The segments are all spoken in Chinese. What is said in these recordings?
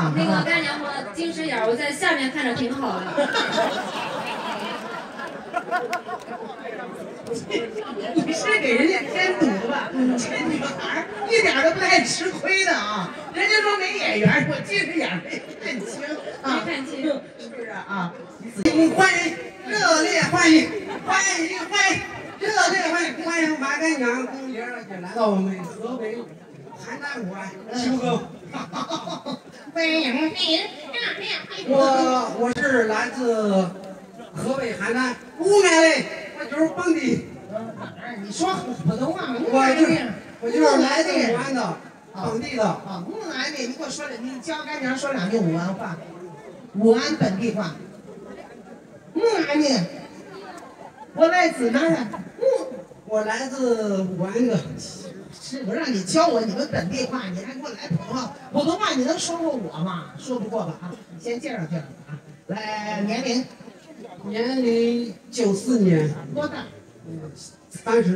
那个干娘说近视眼，我在下面看着挺好的。 你是给人家添堵吧？这女孩一点都不太吃亏的啊！人家说没眼缘，我近视眼没看清啊， 没看清， 是不是啊？欢迎，热烈欢迎，热烈欢迎马干娘公爷来到我们河北邯郸湾秋哥。欢迎，我是来自河北邯郸乌来嘞，我就是本地。你说普通话，我就是来自武安的，本地的啊。武安的，你给我说两，你教干娘说两句武安话，武安本地话。武安的，我来自哪儿？我来自武安的。是我让你教我你们本地话，你还给我来普通话？普通话你能说过我吗？说不过吧啊！先介绍介绍啊。来，年龄94年，多大？30，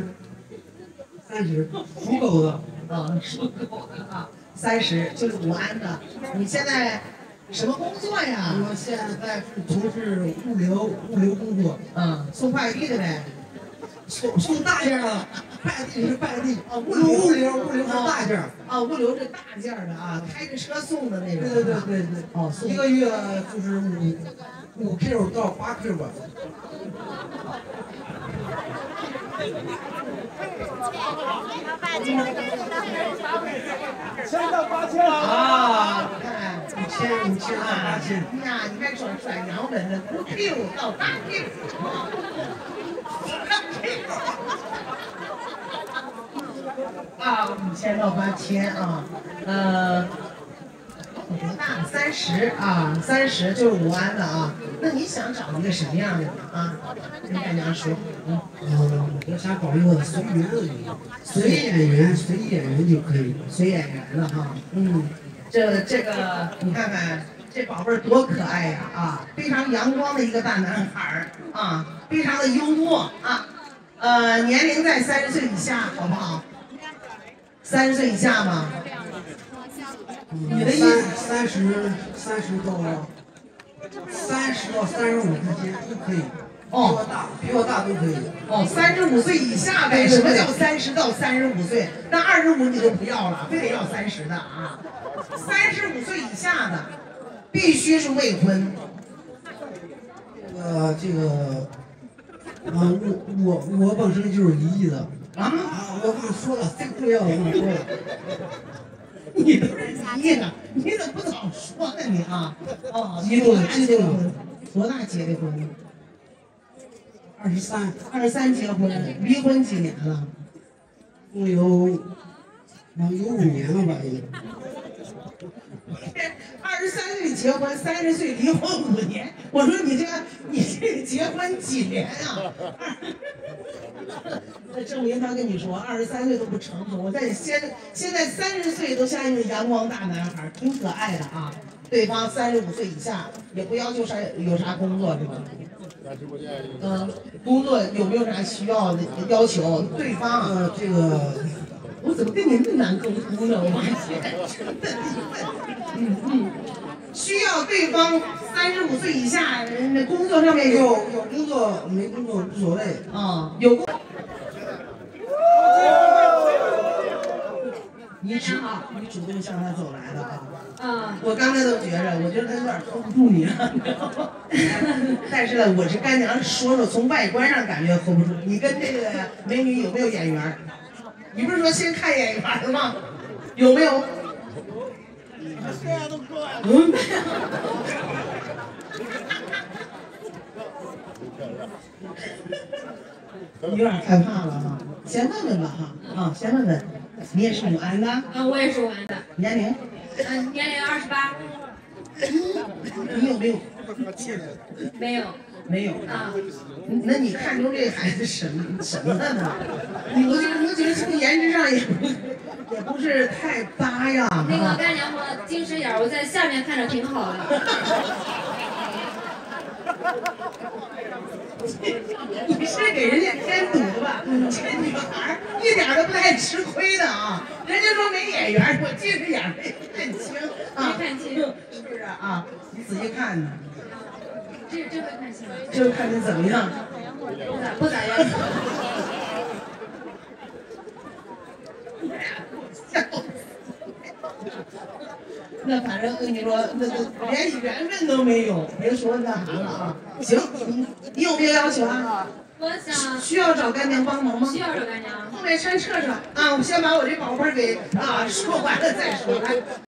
属狗的。属狗的啊，30就是武安的。你现在什么工作呀？我现在是从事物流工作。送快递的呗。送大件的，快递是快递。物流是大件。物流是大件的啊，开着车送的那种。对。一个月就是5 Q 到8 Q 吧。1000到8000啊！你看5000到8000。呀，你还说转洋文呢？5 Q 到8 Q。5000到8000啊，多大？30啊，30就是武安的啊。那你想找一个什么样的啊？跟大家说，我想找一个随演员就可以，随演员了哈。这个你看看，这宝贝儿多可爱呀啊！非常阳光的一个大男孩啊，非常的幽默啊。年龄在30岁以下，好不好？30岁以下吗？你的意思30到35之间都可以。比我大都可以。35岁以下呗。什么叫30到35岁？那25你就不要了，非得要30的啊。35岁以下的必须是未婚。我本身就是离异的啊！我刚说了，最重要的我说了，你都是离异的，你怎么不早说呢你啊？你多大结的婚？多大结的婚？23结婚，离婚几年了？有5年了吧？也。23岁结婚，30岁离婚5年。我说你这结婚几年啊？那证明他跟你说23岁都不成熟。我在现在30岁都像一个阳光大男孩，挺可爱的啊。对方35岁以下，也不要求有啥工作是吧？工作有没有啥需要的要求？对方我怎么跟你那么难沟通呢？我发现，需要对方35岁以下，工作上面有工作没工作无所谓啊，有工。你主动向他走来的啊！我刚才都觉得他有点 hold 不住你了，但是呢，我是干娘说从外观上感觉 hold 不住。你跟这个美女有没有眼缘？你不是说先看眼缘吗？有没有？有点害怕了哈，先问问吧哈，先问问，你也是武安的？ 我也是武安的。 年龄？ 年龄28。 你有没有？没有啊。那你看中这孩子什么了呢？我觉得从颜值上也不是太搭呀。 那个干娘说近视眼，我在下面看着挺好的。 你是给人家添堵吧？这女孩一点都不太吃亏的啊！人家说没眼缘，我近视眼没看清啊。 没看清， 是不啊，你仔细看呢。 这会看清。 这看你怎么样？ 不咋样。 那反正跟你说，那连缘分都没有，别说那啥了啊。行，你有别的要求啊？ 我想需要找干娘帮忙吗？ 需要找干娘。 后面山撤撤啊！我先把我这宝贝给收完了再说。来。